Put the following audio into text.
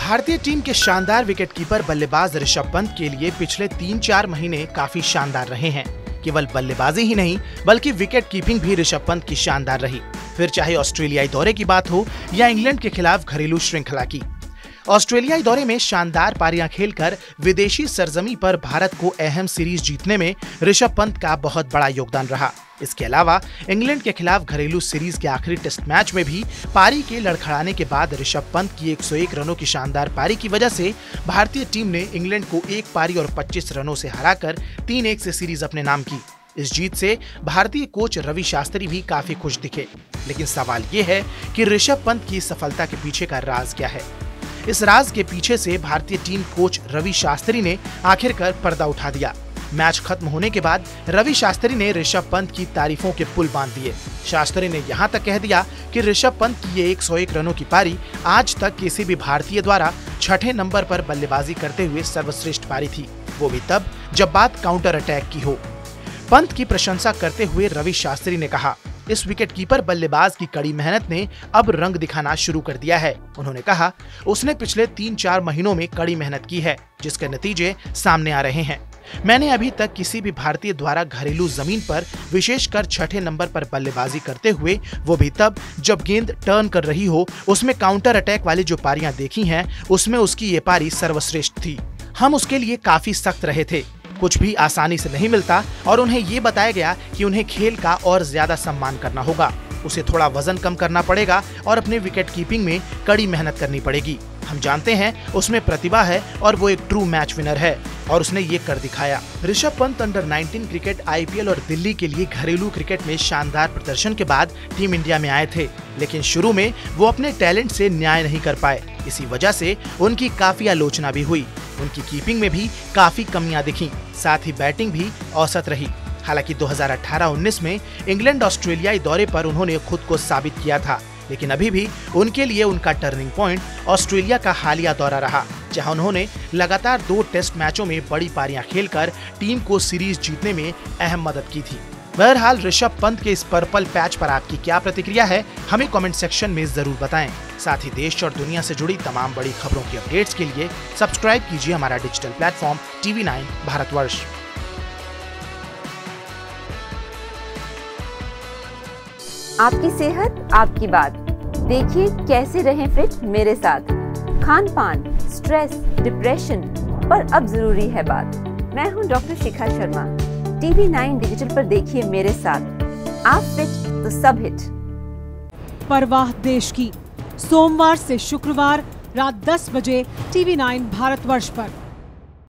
भारतीय टीम के शानदार विकेटकीपर बल्लेबाज ऋषभ पंत के लिए पिछले 3-4 महीने काफी शानदार रहे हैं। केवल बल्लेबाजी ही नहीं बल्कि विकेट कीपिंग भी ऋषभ पंत की शानदार रही, फिर चाहे ऑस्ट्रेलियाई दौरे की बात हो या इंग्लैंड के खिलाफ घरेलू श्रृंखला की। ऑस्ट्रेलियाई दौरे में शानदार पारियां खेलकर विदेशी सरजमी पर भारत को अहम सीरीज जीतने में ऋषभ पंत का बहुत बड़ा योगदान रहा। इसके अलावा इंग्लैंड के खिलाफ घरेलू सीरीज के आखिरी टेस्ट मैच में भी पारी के लड़खड़ाने के बाद ऋषभ पंत की 101 रनों की शानदार पारी की वजह से भारतीय टीम ने इंग्लैंड को 1 पारी और 25 रनों से हराकर 3-1 से सीरीज अपने नाम की। इस जीत से भारतीय कोच रवि शास्त्री भी काफी खुश दिखे। लेकिन सवाल ये है कि ऋषभ पंत की सफलता के पीछे का राज क्या है। इस राज के पीछे से भारतीय टीम कोच रवि शास्त्री ने आखिरकार पर्दा उठा दिया। मैच खत्म होने के बाद रवि शास्त्री ने ऋषभ पंत की तारीफों के पुल बांध दिए। शास्त्री ने यहां तक कह दिया कि ऋषभ पंत की ये 101 रनों की पारी आज तक किसी भी भारतीय द्वारा 6ठे नंबर पर बल्लेबाजी करते हुए सर्वश्रेष्ठ पारी थी, वो भी तब जब बात काउंटर अटैक की हो। पंत की प्रशंसा करते हुए रवि शास्त्री ने कहा, इस विकेटकीपर बल्लेबाज की कड़ी मेहनत ने अब रंग दिखाना शुरू कर दिया है। उन्होंने कहा, उसने पिछले 3-4 महीनों में कड़ी मेहनत की है, जिसके नतीजे सामने आ रहे हैं। मैंने अभी तक किसी भी भारतीय द्वारा घरेलू जमीन पर विशेषकर 6ठे नंबर पर बल्लेबाजी करते हुए, वो भी तब जब गेंद टर्न कर रही हो, उसमें काउंटर अटैक वाली जो पारियां देखी हैं, उसमें उसकी ये पारी सर्वश्रेष्ठ थी। हम उसके लिए काफी सख्त रहे थे, कुछ भी आसानी से नहीं मिलता और उन्हें ये बताया गया कि उन्हें खेल का और ज्यादा सम्मान करना होगा। उसे थोड़ा वजन कम करना पड़ेगा और अपने विकेट कीपिंग में कड़ी मेहनत करनी पड़ेगी। हम जानते हैं उसमें प्रतिभा है और वो एक ट्रू मैच विनर है और उसने ये कर दिखाया। Rishabh Pant under 19 cricket IPL और दिल्ली के लिए घरेलू क्रिकेट में शानदार प्रदर्शन के बाद टीम इंडिया में आए थे, लेकिन शुरू में वो अपने टैलेंट से न्याय नहीं कर पाए। इसी वजह से उनकी काफी आलोचना भी हुई। उनकी कीपिंग में भी काफी कमियां दिखी, साथ ही बैटिंग भी औसत रही। हालांकि 2018-19 में इंग्लैंड ऑस्ट्रेलियाई दौरे पर उन्होंने खुद को साबित किया था, लेकिन अभी भी उनके लिए उनका टर्निंग पॉइंट ऑस्ट्रेलिया का हालिया दौरा रहा, जहां उन्होंने लगातार 2 टेस्ट मैचों में बड़ी पारियां खेलकर टीम को सीरीज जीतने में अहम मदद की थी। बहरहाल ऋषभ पंत के इस पर्पल पैच पर आपकी क्या प्रतिक्रिया है, हमें कमेंट सेक्शन में जरूर बताएं। साथ ही देश और दुनिया से जुड़ी तमाम बड़ी खबरों की अपडेट्स के लिए सब्सक्राइब कीजिए हमारा डिजिटल प्लेटफॉर्म TV9 भारतवर्ष। आपकी सेहत आपकी बात, देखिए कैसे रहें फिट मेरे साथ। खान पान, स्ट्रेस, डिप्रेशन पर अब जरूरी है बात। मैं हूं doctor Shikha Sharma. TV9 digital पर देखिए मेरे साथ। आप फिट तो सब हिट। परवाह देश की, सोमवार से शुक्रवार रात 10 बजे TV9 भारतवर्ष पर।